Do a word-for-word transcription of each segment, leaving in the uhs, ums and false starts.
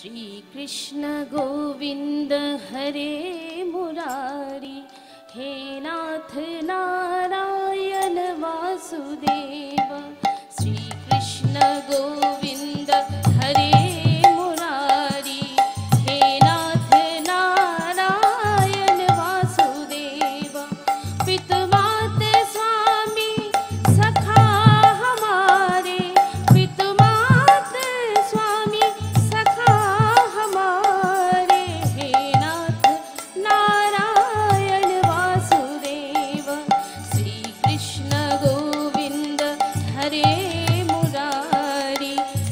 श्री कृष्ण गोविंद हरे मुरारी, हे नाथ नारायण वासुदेव। श्री कृष्ण गोविंद हरे मुरारी, हे नाथ नारायण वासुदेव। पितुमात स्वामी सखा हमारे, पितुमात स्वामी सखा हमारे, हे नाथ नारायण वासुदेव। श्री कृष्ण गोविंद हरे मुरारी,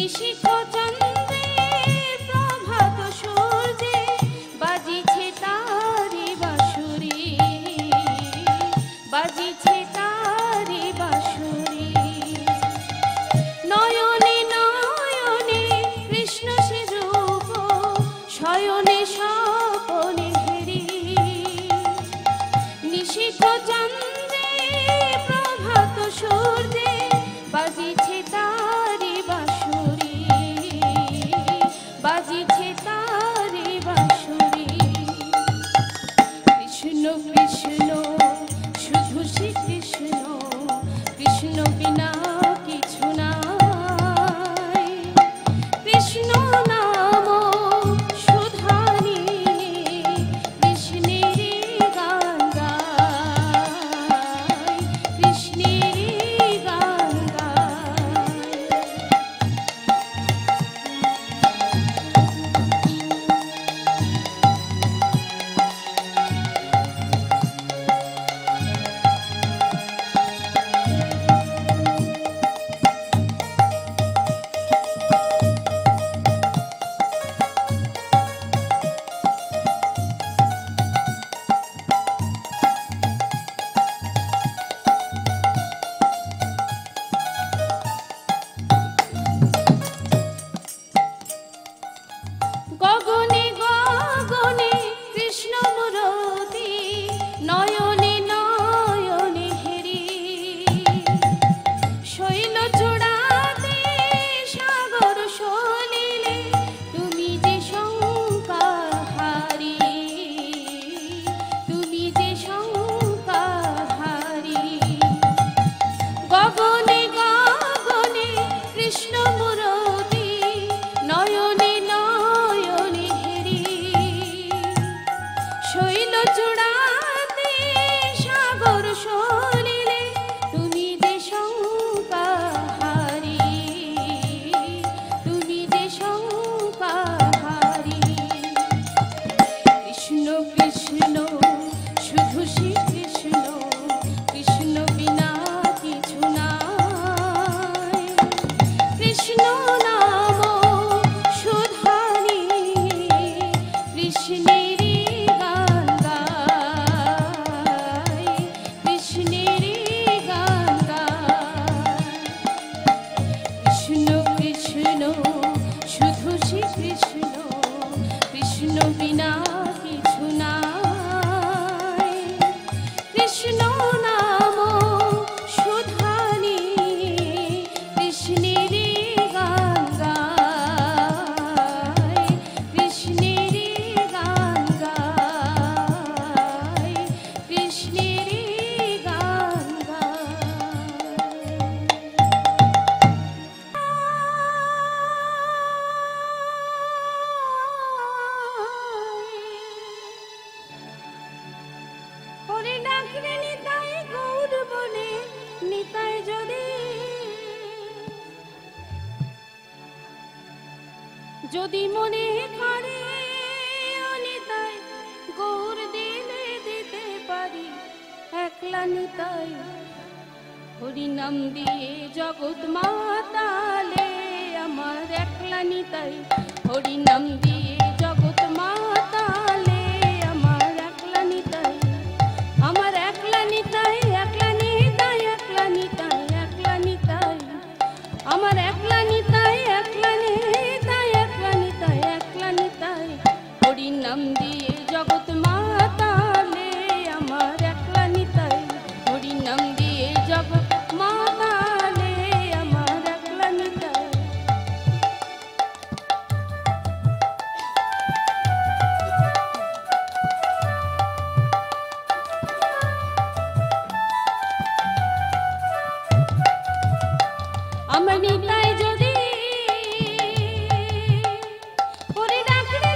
নিশীথ চন্দ্রে প্রভাত সূর্যে বাজিছে তারি বাঁশুরি, বাজিছে তারি বাঁশুরি। নয়নে নয়নে কৃষ্ণ সে রূপ, শয়নে স্বপনে হেরি। নিশীথ চন্দ্রে প্রভাত সূর্যে বাজিছে তারি বাঁশুরি, বাজিছে তারি বাঁশুরি। কৃষ্ণ কৃষ্ণ শুধু শ্রী কৃষ্ণ, কৃষ্ণ বিনা কিছু নাই। কৃষ্ণ নাম সুধা নিলে কৃষ্ণেরই গান গায়, কৃষ্ণেরই গান গায়। গগনে গগনে কৃষ্ণ মূরতি, নয়নে নয়নে হেরি। শৈল চূড়াতে সাগর সলিলে তুমি যে শঙ্কাহারি, তুমি যে শঙ্কাহারি। গগনে গগনে কৃষ্ণ মূরতি, নয়নে নয়নে হেরি। শৈল চূড়াতে সাগর সলিলে তুমি যে শঙ্কাহারি, তুমি যে শঙ্কাহারি। কৃষ্ণ কৃষ্ণ শুধু শ্রী কৃষ্ণ, কৃষ্ণ বিনা কিছু নাই। কৃষ্ণ নাম সুধা নিলে কৃষ্ণেরই গান গায়, কৃষ্ণেরই গান গায়। কৃষ্ণ কৃষ্ণ শুধু শ্রী কৃষ্ণ, কৃষ্ণ বিনা কিছু নাই। কৃষ্ণ নাম সুধা নিলে কৃষ্ণেরই গান গায়, কৃষ্ণেরই গান গায়, কৃষ্ণেরই গান গায়। হরি ডাকলে নিতাই গৌর বলে, নিতাই যদি যদি মনে করে ও নিতাই গৌর দিলে দিতে পারি। একলা নিতাই হরি নাম দিয়ে জগৎ মাতালে আমার। একলা নিতাই হরি নাম দিয়ে জগৎ মাতালে আমার। একলা নিতাই আমার, একলা নিতাই, একলা নিতাই, একলা নিতাই, একলা নিতাই আমার। একলা নিতাই, একলা নিতাই, একলা নিতাই, একলা নিতাই হরি নাম দিয়ে জগৎ মাতালে আমার। একলা নিতাই হরি নাম দিয়ে জগৎ মাতালে আমার। একলা নিতাই। আমার নিতাই যদি হরি ডাকলে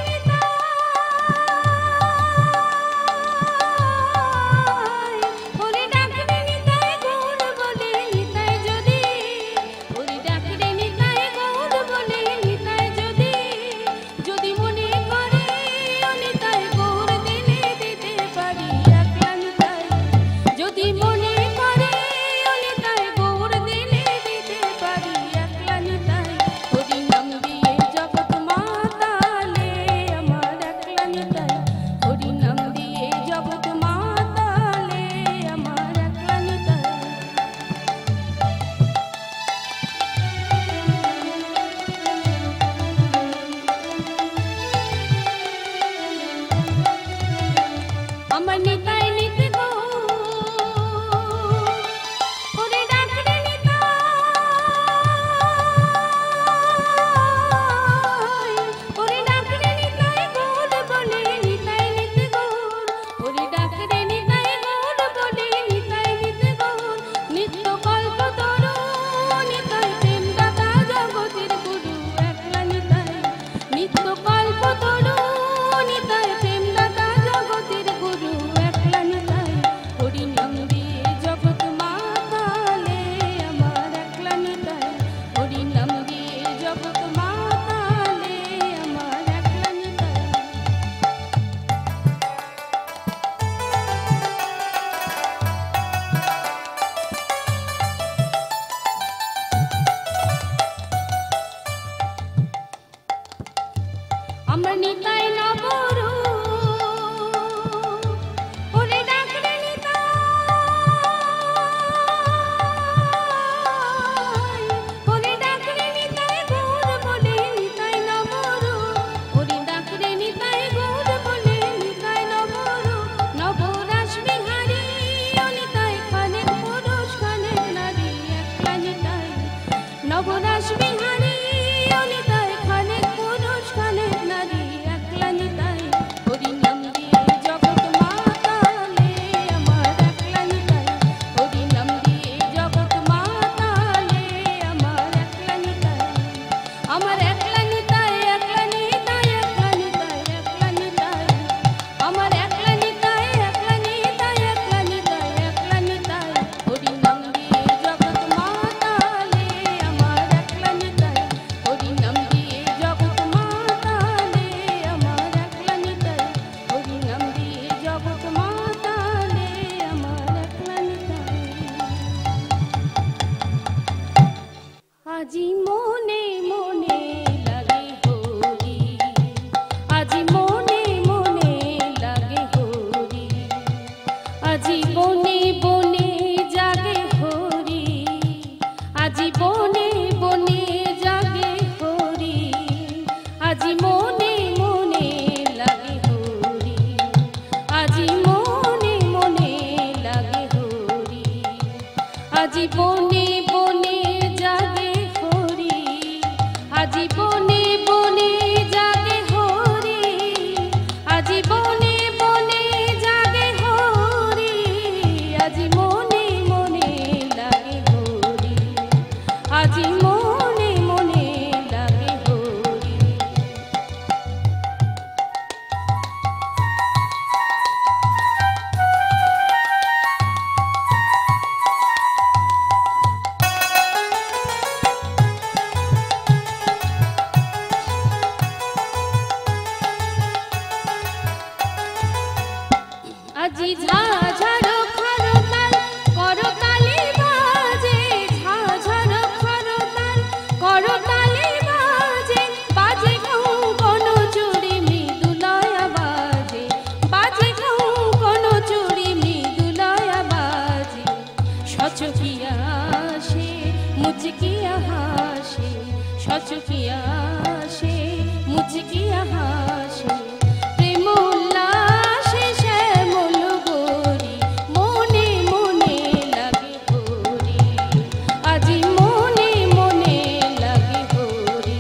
নিতাই, হরি ডাকলে নিতাই গৌর বলে, নিতাই যদি হরি ডাকলে নিতাই গৌর বলে, নিতাই যদি যদি মনে করে ও নিতাই গৌর দিলে দিতে পারি। একলা নিতাই যদি মনে করে ও নিতাই গৌর দিলে দিতে পারি। একলা নিতাই আমরা নিতাই নবরূপ ওরে ডাকরে নিতাই ওরে ডাকরে নিতাই গৌর বলে নিতাই নবরূপ ওরে ডাকরে নিতাই গৌর বলে নিতাই নবরূপ নবরাস বিহারী ও নিতাই খানেক পুরুষ খানেক নারী একলা নিতাই নবরাস বিহারী ও নিতাই খানেক পুরুষ খানেক নারী একলা নিতাই হরি নাম দিয়ে জগৎ মাতালে আমার একলা নিতাই হরি নাম দিয়ে জগৎ মাতালে আমার একলা নিতাই আমার একলা নিতাই একলা নিতাই একলা নিতাই একলা নিতাই আমার একলা নিতাই একলা নিতাই একলা নিতাই একলা নিতাই হরি নাম দিয়ে জগৎ মাতালে আমার একলা নিতাই হরি নাম দিয়ে জগৎ মাতালে আমার একলা নিতাই হরি নাম দিয়ে জগৎ মাতালে আমার একলা নিতাই আজি মনে মনে লাগে হরি আজি মনে মনে লাগে হরি আজি বনে বনে জাগে হরি আজি বনে বনে জাগে হরি আজি মনে মনে লাগে হরি আজি মনে মনে লাগে হরি আজি বনে বনে জাগে হরি আজি বনে বনে জাগে হরি আজি বনে বনে জাগে হরি আজি মনে মনে লাগে হরি আজি মনে মনে লাগে হরি আজি ঝাঝাড়ো খরতাল করতালি বাজে ঝাঝাড়ো খরতাল করতালি বাজে বাজে কোন চুড়ি মৃদুলয়া বাজে বাজে কোন চুড়ি মৃদুলয়া বাজে সচকিয়া সে মুচকিয়া হাসে সচকিয়া সে মুচকিয়া হাসে প্রেম উল্লাসে শ্যামল গৌরী মনে মনে লাগে হরি আজি মনে মনে লাগে হরি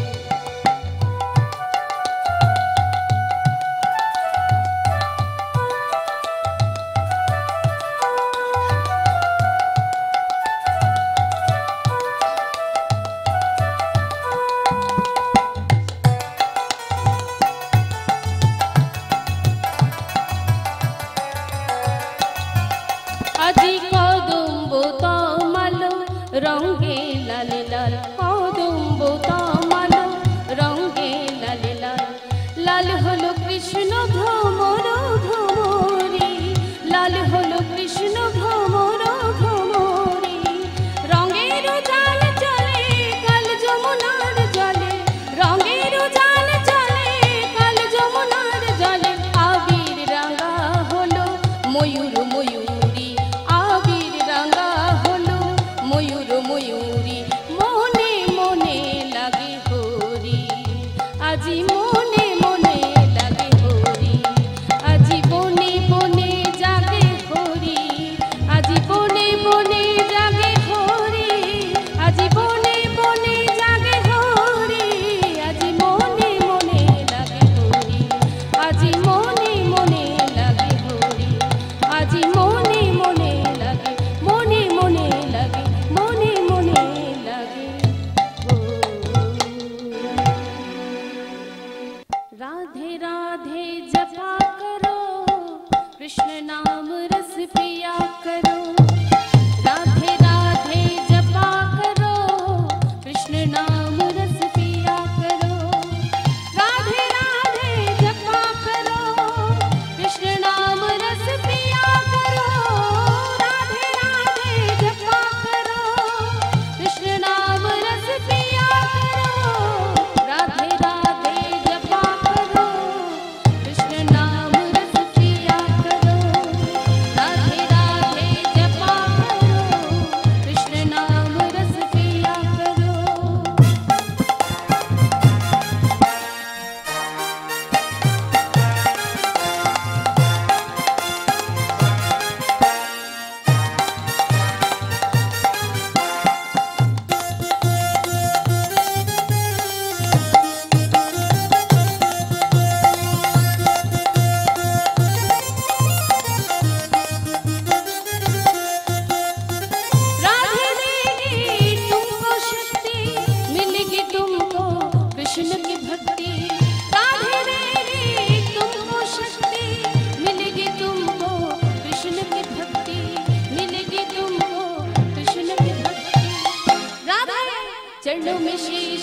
আজি কদম্ব তমালো রঙে লাল লাল কদম্ব তমালো রঙে লাল লাল লাল হলো কৃষ্ণ ভ্রমর ভ্রমরি লাল হলো কৃষ্ণ ভ্রমর ভ্রমরি রঙের জাল চলে কাল যমুনার জলে রঙের জাল চলে কাল যমুনার জলে আবির রাঙা হলো ময়ূর ময়ূরী আবির রাঙা হলো ময়ূর ময়ূরী মনে মনে লাগে হরি আজি মনে মনে লাগে হরি আজি বনে বনে জাগে হরি আজি বনে বনে জাগে হরি আজি বনে বনে জাগে হরি আজি মনে মনে লাগে হরি আজি মনে মনে লাগে হরি আজি মনে মনে লাগে মনে মনে লাগে মনে মনে লাগে হরি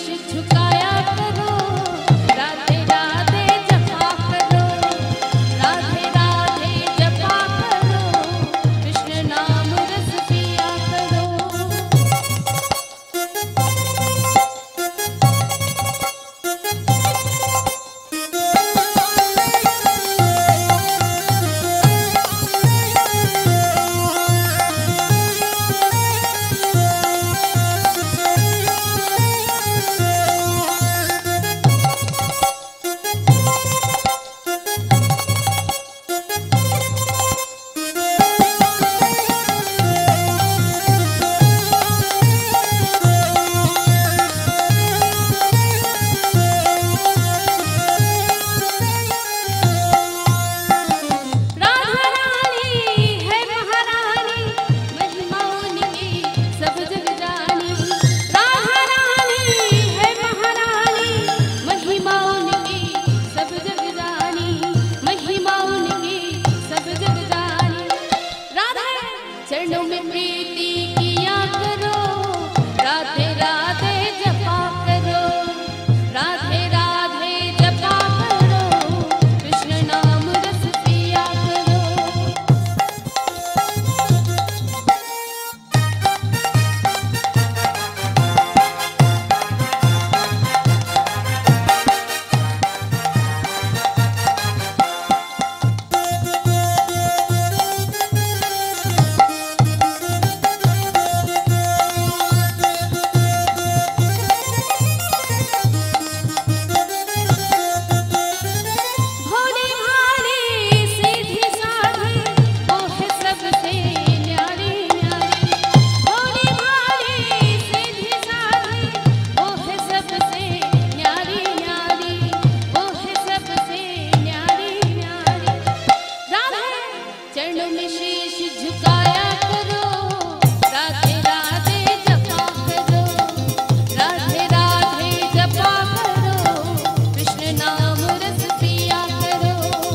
झुकाया करो, राधे राधे जपा करो, राधे राधे जपा करो, कृष्ण नाम रस पिया करो। चरणों में प्रीति किया करो, राधे राधे जपा करो, राधे राधे जपा करो, कृष्ण नाम रस पिया करो। चरणों में शीश झुकाया करो, राधे राधे जपा करो, राधे राधे जपा करो, कृष्ण नाम रस पिया करो।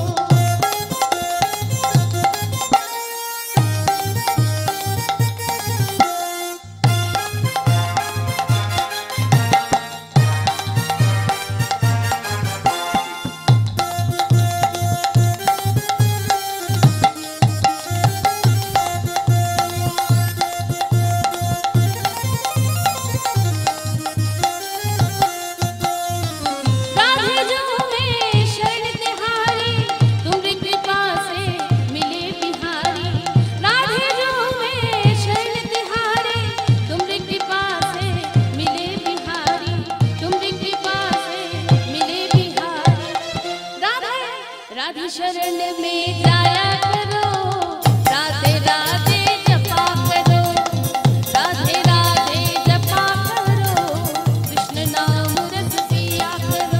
राधे शरण में जाया करो, राधे राधे जपा करो, राधे राधे जपा करो, कृष्ण नाम रस पिया करो।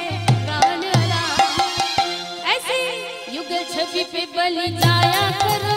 छवि पे बलि जाया करो,